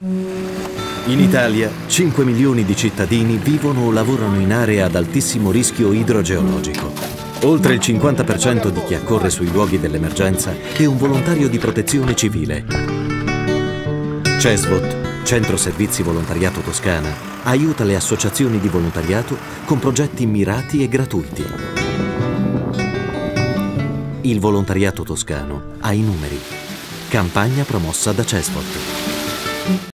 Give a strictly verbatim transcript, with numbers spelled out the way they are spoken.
In Italia, cinque milioni di cittadini vivono o lavorano in aree ad altissimo rischio idrogeologico. Oltre il cinquanta per cento di chi accorre sui luoghi dell'emergenza è un volontario di protezione civile. CESVOT, Centro Servizi Volontariato Toscana, aiuta le associazioni di volontariato con progetti mirati e gratuiti. Il volontariato toscano ha i numeri. Campagna promossa da CESVOT.